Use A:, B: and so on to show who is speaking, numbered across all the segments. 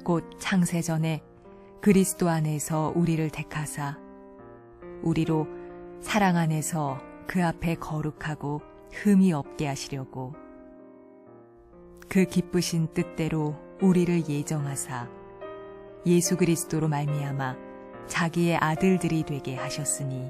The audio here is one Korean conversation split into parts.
A: 곧 창세전에 그리스도 안에서 우리를 택하사 우리로 사랑 안에서 그 앞에 거룩하고 흠이 없게 하시려고 그 기쁘신 뜻대로 우리를 예정하사 예수 그리스도로 말미암아 자기의 아들들이 되게 하셨으니.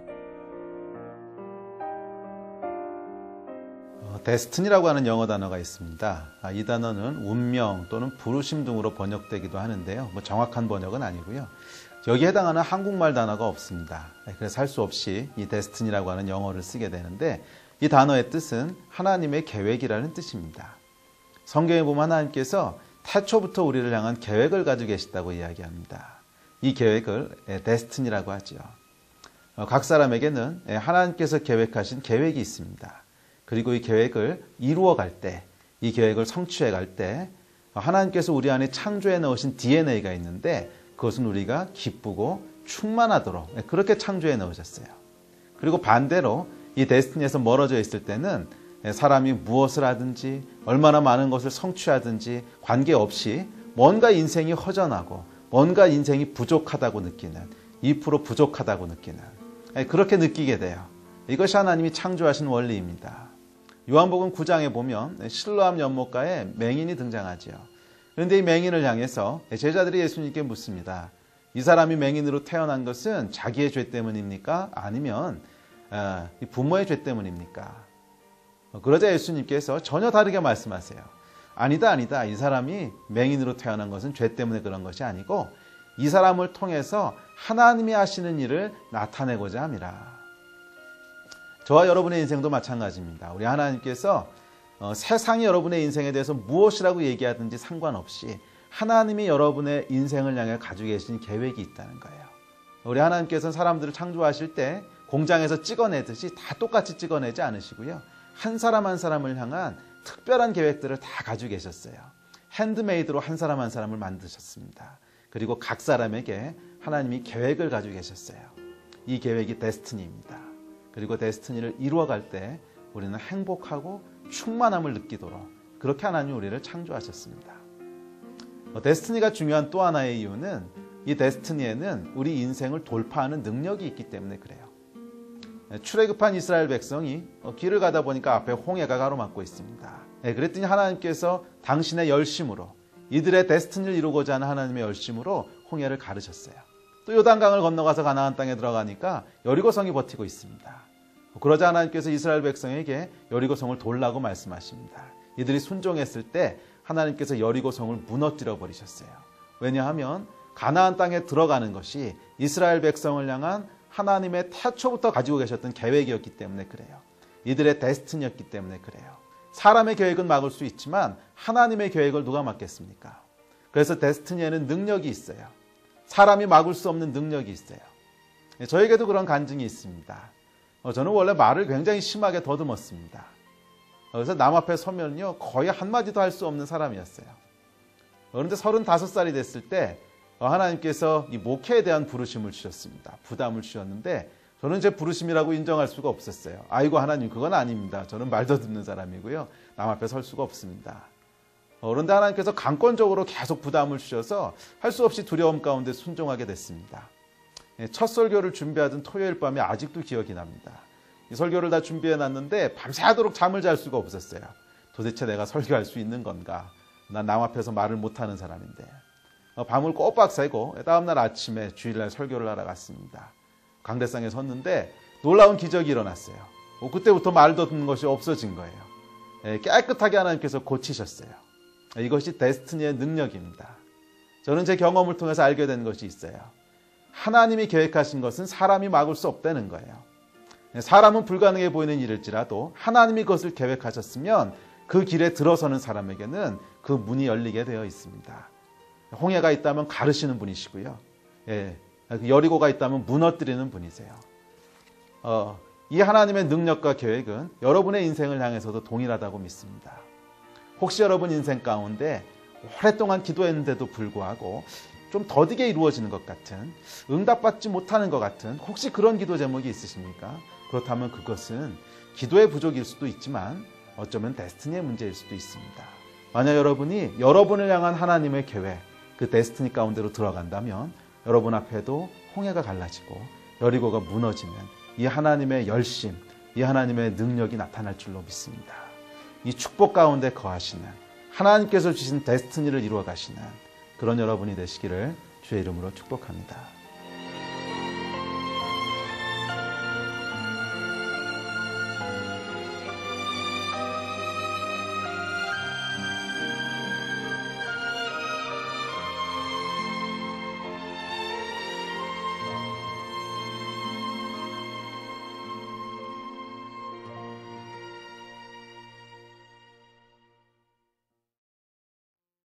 B: 데스티니라고 하는 영어 단어가 있습니다. 이 단어는 운명 또는 부르심 등으로 번역되기도 하는데요. 정확한 번역은 아니고요. 여기에 해당하는 한국말 단어가 없습니다. 그래서 할 수 없이 이 데스티니라고 하는 영어를 쓰게 되는데, 이 단어의 뜻은 하나님의 계획이라는 뜻입니다. 성경에 보면 하나님께서 태초부터 우리를 향한 계획을 가지고 계시다고 이야기합니다. 이 계획을 데스티니라고 하죠. 각 사람에게는 하나님께서 계획하신 계획이 있습니다. 그리고 이 계획을 이루어갈 때, 이 계획을 성취해 갈 때 하나님께서 우리 안에 창조해 넣으신 DNA가 있는데, 그것은 우리가 기쁘고 충만하도록 그렇게 창조해 넣으셨어요. 그리고 반대로 이 데스티니에서 멀어져 있을 때는 사람이 무엇을 하든지 얼마나 많은 것을 성취하든지 관계없이 뭔가 인생이 허전하고 뭔가 인생이 부족하다고 느끼는, 2% 부족하다고 느끼는, 그렇게 느끼게 돼요. 이것이 하나님이 창조하신 원리입니다. 요한복음 9장에 보면 실로암 연못가에 맹인이 등장하지요. 그런데 이 맹인을 향해서 제자들이 예수님께 묻습니다. 이 사람이 맹인으로 태어난 것은 자기의 죄 때문입니까? 아니면 부모의 죄 때문입니까? 그러자 예수님께서 전혀 다르게 말씀하세요. 아니다. 이 사람이 맹인으로 태어난 것은 죄 때문에 그런 것이 아니고 이 사람을 통해서 하나님이 하시는 일을 나타내고자 함이라. 저와 여러분의 인생도 마찬가지입니다. 우리 하나님께서 세상이 여러분의 인생에 대해서 무엇이라고 얘기하든지 상관없이 하나님이 여러분의 인생을 향해 가지고 계신 계획이 있다는 거예요. 우리 하나님께서는 사람들을 창조하실 때 공장에서 찍어내듯이 다 똑같이 찍어내지 않으시고요. 한 사람 한 사람을 향한 특별한 계획들을 다 가지고 계셨어요. 핸드메이드로 한 사람 한 사람을 만드셨습니다. 그리고 각 사람에게 하나님이 계획을 가지고 계셨어요. 이 계획이 데스티니입니다. 그리고 데스티니를 이루어갈 때 우리는 행복하고 충만함을 느끼도록 그렇게 하나님이 우리를 창조하셨습니다. 데스티니가 중요한 또 하나의 이유는 이 데스티니에는 우리 인생을 돌파하는 능력이 있기 때문에 그래요. 출애굽한 이스라엘 백성이 길을 가다 보니까 앞에 홍해가 가로막고 있습니다. 그랬더니 하나님께서 당신의 열심으로, 이들의 데스티니를 이루고자 하는 하나님의 열심으로 홍해를 가르셨어요. 또 요단강을 건너가서 가나안 땅에 들어가니까 여리고성이 버티고 있습니다. 그러자 하나님께서 이스라엘 백성에게 여리고성을 돌라고 말씀하십니다. 이들이 순종했을 때 하나님께서 여리고성을 무너뜨려 버리셨어요. 왜냐하면 가나안 땅에 들어가는 것이 이스라엘 백성을 향한 하나님의 태초부터 가지고 계셨던 계획이었기 때문에 그래요. 이들의 데스티니였기 때문에 그래요. 사람의 계획은 막을 수 있지만 하나님의 계획을 누가 막겠습니까? 그래서 데스티니에는 능력이 있어요. 사람이 막을 수 없는 능력이 있어요. 저에게도 그런 간증이 있습니다. 저는 원래 말을 굉장히 심하게 더듬었습니다. 그래서 남 앞에 서면요 거의 한마디도 할 수 없는 사람이었어요. 그런데 35살이 됐을 때 하나님께서 이 목회에 대한 부르심을 주셨습니다. 부담을 주셨는데 저는 제 부르심이라고 인정할 수가 없었어요. 아이고 하나님, 그건 아닙니다. 저는 말 더듬는 사람이고요. 남 앞에 설 수가 없습니다. 그런데 하나님께서 강권적으로 계속 부담을 주셔서 할 수 없이 두려움 가운데 순종하게 됐습니다. 첫 설교를 준비하던 토요일 밤에 아직도 기억이 납니다. 이 설교를 다 준비해놨는데 밤새도록 잠을 잘 수가 없었어요. 도대체 내가 설교할 수 있는 건가? 난 남 앞에서 말을 못하는 사람인데. 밤을 꼬박 새고 다음날 아침에 주일날 설교를 하러 갔습니다. 강대상에 섰는데 놀라운 기적이 일어났어요. 그때부터 말 더듬는 것이 없어진 거예요. 깨끗하게 하나님께서 고치셨어요. 이것이 데스티니의 능력입니다. 저는 제 경험을 통해서 알게 된 것이 있어요. 하나님이 계획하신 것은 사람이 막을 수 없다는 거예요. 사람은 불가능해 보이는 일일지라도 하나님이 그것을 계획하셨으면 그 길에 들어서는 사람에게는 그 문이 열리게 되어 있습니다. 홍해가 있다면 가르시는 분이시고요. 여리고가 있다면 무너뜨리는 분이세요. 이 하나님의 능력과 계획은 여러분의 인생을 향해서도 동일하다고 믿습니다. 혹시 여러분 인생 가운데 오랫동안 기도했는데도 불구하고 좀 더디게 이루어지는 것 같은, 응답받지 못하는 것 같은 혹시 그런 기도 제목이 있으십니까? 그렇다면 그것은 기도의 부족일 수도 있지만 어쩌면 데스티니의 문제일 수도 있습니다. 만약 여러분이 여러분을 향한 하나님의 계획, 그 데스티니 가운데로 들어간다면 여러분 앞에도 홍해가 갈라지고 여리고가 무너지는 이 하나님의 열심, 이 하나님의 능력이 나타날 줄로 믿습니다. 이 축복 가운데 거하시는 하나님께서 주신 데스티니를 이루어 가시는 그런 여러분이 되시기를 주의 이름으로 축복합니다.